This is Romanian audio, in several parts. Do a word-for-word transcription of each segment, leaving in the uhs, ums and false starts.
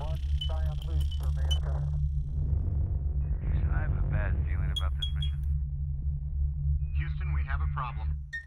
I have a bad feeling about this mission. Houston, we have a problem.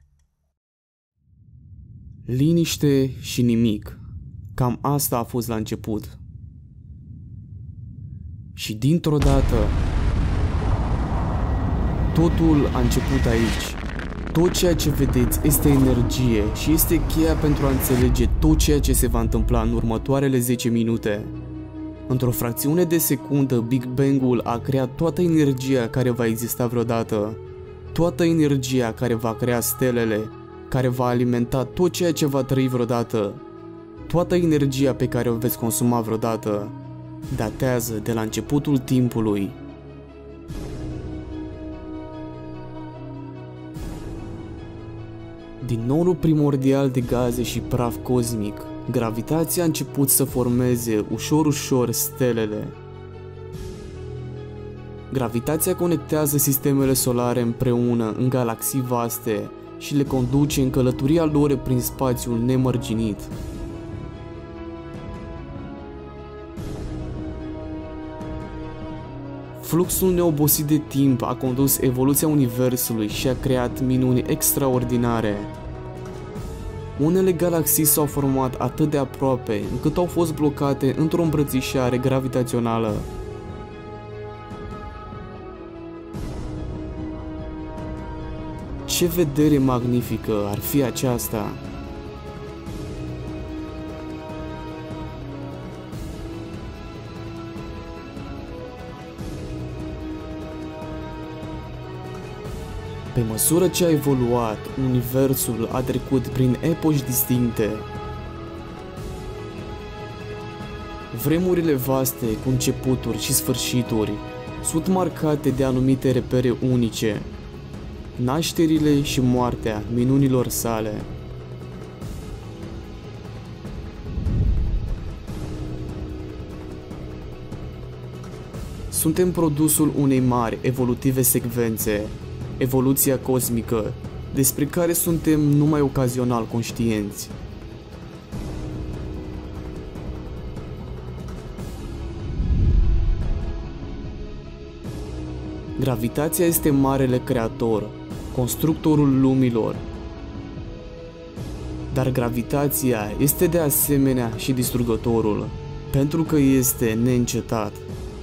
Liniște și nimic. Cam asta a fost la început. Și dintr-o dată, totul a început aici. Tot ceea ce vedeți este energie și este cheia pentru a înțelege tot ceea ce se va întâmpla în următoarele zece minute. Într-o fracțiune de secundă, Big Bang-ul a creat toată energia care va exista vreodată. Toată energia care va crea stelele, care va alimenta tot ceea ce va trăi vreodată. Toată energia pe care o veți consuma vreodată datează de la începutul timpului. Din norul primordial de gaze și praf cosmic, gravitația a început să formeze ușor-ușor stelele. Gravitația conectează sistemele solare împreună în galaxii vaste și le conduce în călătoria lor prin spațiul nemărginit. Fluxul neobosit de timp a condus evoluția Universului și a creat minuni extraordinare. Unele galaxii s-au format atât de aproape încât au fost blocate într-o îmbrățișare gravitațională. Ce vedere magnifică ar fi aceasta! Pe măsură ce a evoluat, universul a trecut prin epoci distincte. Vremurile vaste, cu începuturi și sfârșituri, sunt marcate de anumite repere unice. Nașterile și moartea minunilor sale. Suntem produsul unei mari evolutive secvențe, evoluția cosmică, despre care suntem numai ocazional conștienți. Gravitația este marele creator, constructorul lumilor. Dar gravitația este de asemenea și distrugătorul, pentru că este neîncetat.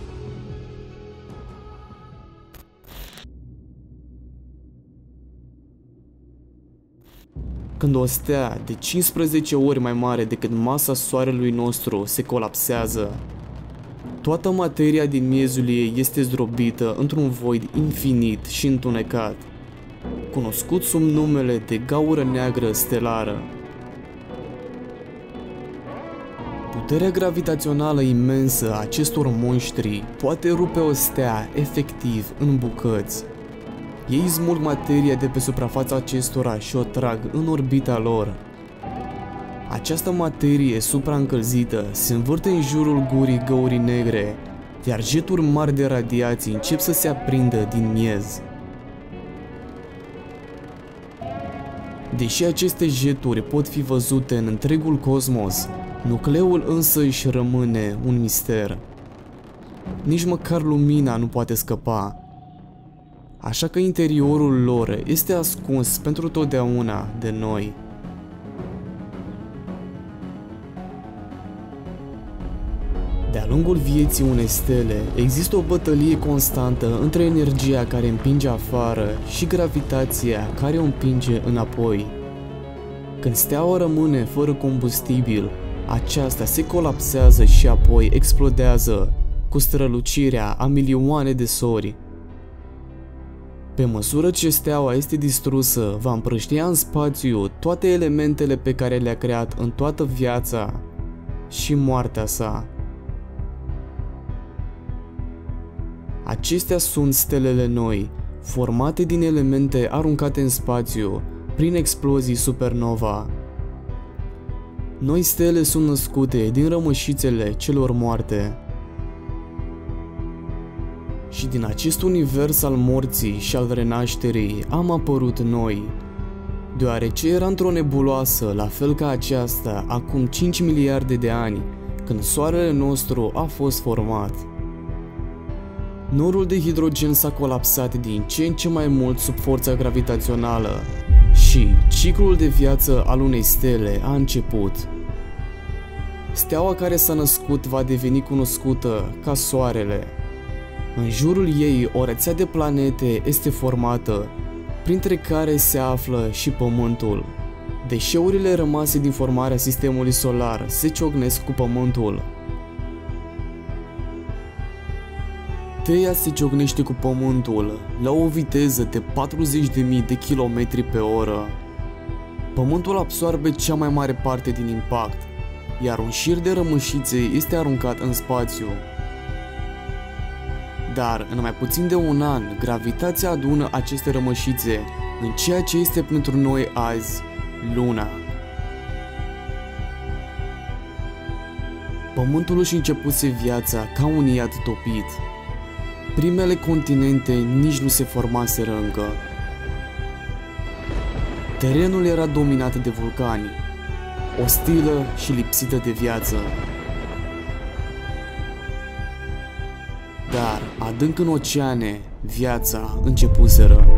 Când o stea de cincisprezece ori mai mare decât masa soarelui nostru se colapsează, toată materia din miezul ei este zdrobită într-un void infinit și întunecat, cunoscut sub numele de gaură neagră stelară. Puterea gravitațională imensă a acestor monștri poate rupe o stea efectiv în bucăți. Ei smulg materia de pe suprafața acestora și o trag în orbita lor. Această materie supraîncălzită se învârte în jurul gurii găurii negre, iar jeturi mari de radiații încep să se aprindă din miez. Deși aceste jeturi pot fi văzute în întregul cosmos, nucleul însă își rămâne un mister. Nici măcar lumina nu poate scăpa. Așa că interiorul lor este ascuns pentru totdeauna de noi. De-a lungul vieții unei stele există o bătălie constantă între energia care împinge afară și gravitația care o împinge înapoi. Când steaua rămâne fără combustibil, aceasta se colapsează și apoi explodează cu strălucirea a milioane de sori. Pe măsură ce steaua este distrusă, va împrăștia în spațiu toate elementele pe care le-a creat în toată viața și moartea sa. Acestea sunt stelele noi, formate din elemente aruncate în spațiu prin explozii supernova. Noi stele sunt născute din rămășițele celor moarte. Și din acest univers al morții și al renașterii am apărut noi, deoarece era într-o nebuloasă la fel ca aceasta acum cinci miliarde de ani, când soarele nostru a fost format. Norul de hidrogen s-a colapsat din ce în ce mai mult sub forța gravitațională și ciclul de viață al unei stele a început. Steaua care s-a născut va deveni cunoscută ca Soarele. În jurul ei o rețea de planete este formată, printre care se află și Pământul. Deșeurile rămase din formarea sistemului solar se ciocnesc cu Pământul. Theia se ciocnește cu Pământul la o viteză de patruzeci de mii de kilometri pe oră. Pământul absorbe cea mai mare parte din impact, iar un șir de rămășițe este aruncat în spațiu. Dar în mai puțin de un an, gravitația adună aceste rămășițe în ceea ce este pentru noi azi Luna. Pământul își începuse viața ca un iad topit. Primele continente nici nu se formaseră încă. Terenul era dominat de vulcani, ostilă și lipsită de viață. Dar, adânc în oceane, viața începuseră.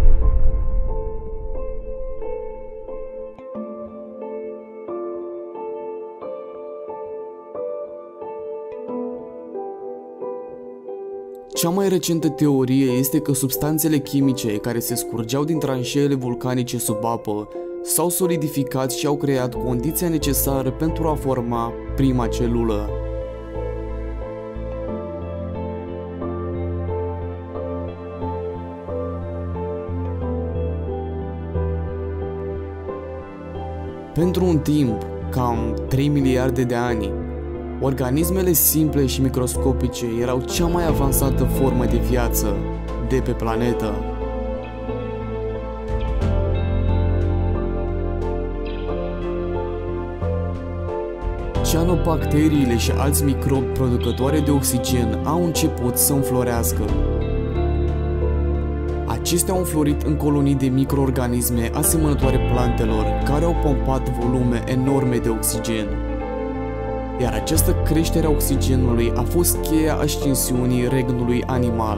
Cea mai recentă teorie este că substanțele chimice care se scurgeau din tranșeele vulcanice sub apă s-au solidificat și au creat condiția necesară pentru a forma prima celulă. Pentru un timp, cam trei miliarde de ani, organismele simple și microscopice erau cea mai avansată formă de viață de pe planetă. Cianobacteriile și alți microbi producătoare de oxigen au început să înflorească. Acestea au înflorit în colonii de microorganisme asemănătoare plantelor, care au pompat volume enorme de oxigen. Iar această creștere a oxigenului a fost cheia ascensiunii regnului animal.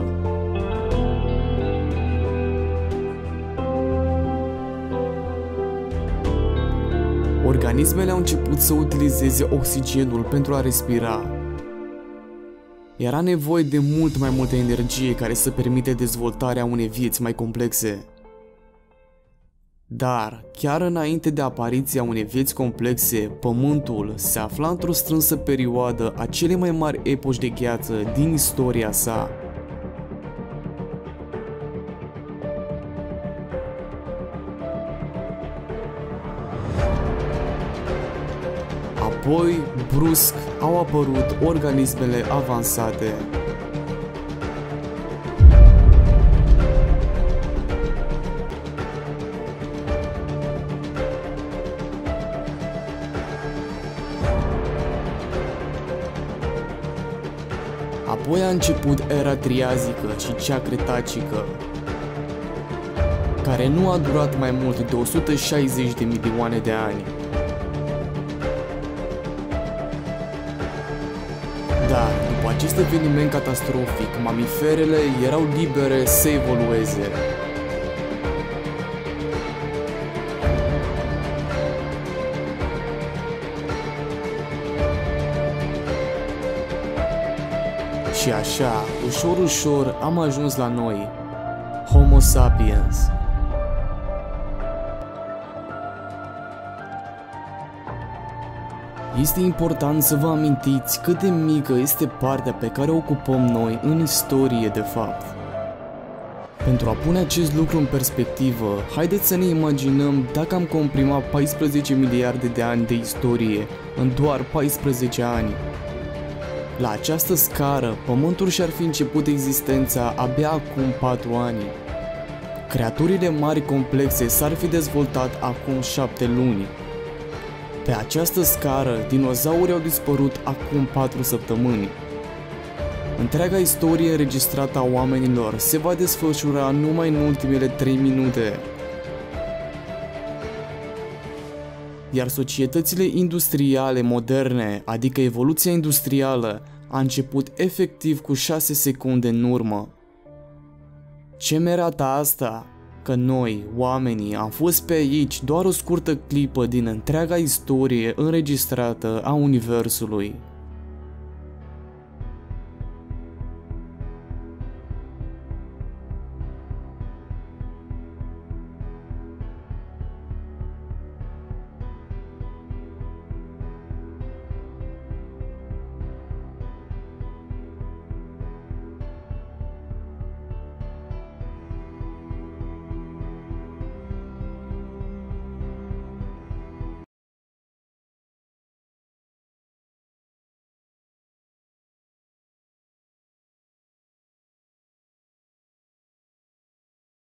Organismele au început să utilizeze oxigenul pentru a respira. Era nevoie de mult mai multă energie care să permite dezvoltarea unei vieți mai complexe. Dar, chiar înainte de apariția unei vieți complexe, Pământul se afla într-o strânsă perioadă a celei mai mari epoci de gheață din istoria sa. Apoi, brusc, au apărut organismele avansate. Apoi a început era triazică și cea cretacică, care nu a durat mai mult de o sută șaizeci de milioane de ani. Dar, după acest eveniment catastrofic, mamiferele erau libere să evolueze. Și așa, ușor, ușor am ajuns la noi, Homo sapiens. Este important să vă amintiți cât de mică este partea pe care o ocupăm noi în istorie de fapt. Pentru a pune acest lucru în perspectivă, haideți să ne imaginăm dacă am comprimat paisprezece miliarde de ani de istorie în doar paisprezece ani. La această scară, Pământul și-ar fi început existența abia acum patru ani. Creaturile mari complexe s-ar fi dezvoltat acum șapte luni. Pe această scară, dinozaurii au dispărut acum patru săptămâni. Întreaga istorie înregistrată a oamenilor se va desfășura numai în ultimele trei minute. iar societățile industriale moderne, adică evoluția industrială, a început efectiv cu șase secunde în urmă. Ce mi-arată asta? Că noi, oamenii, am fost pe aici doar o scurtă clipă din întreaga istorie înregistrată a Universului.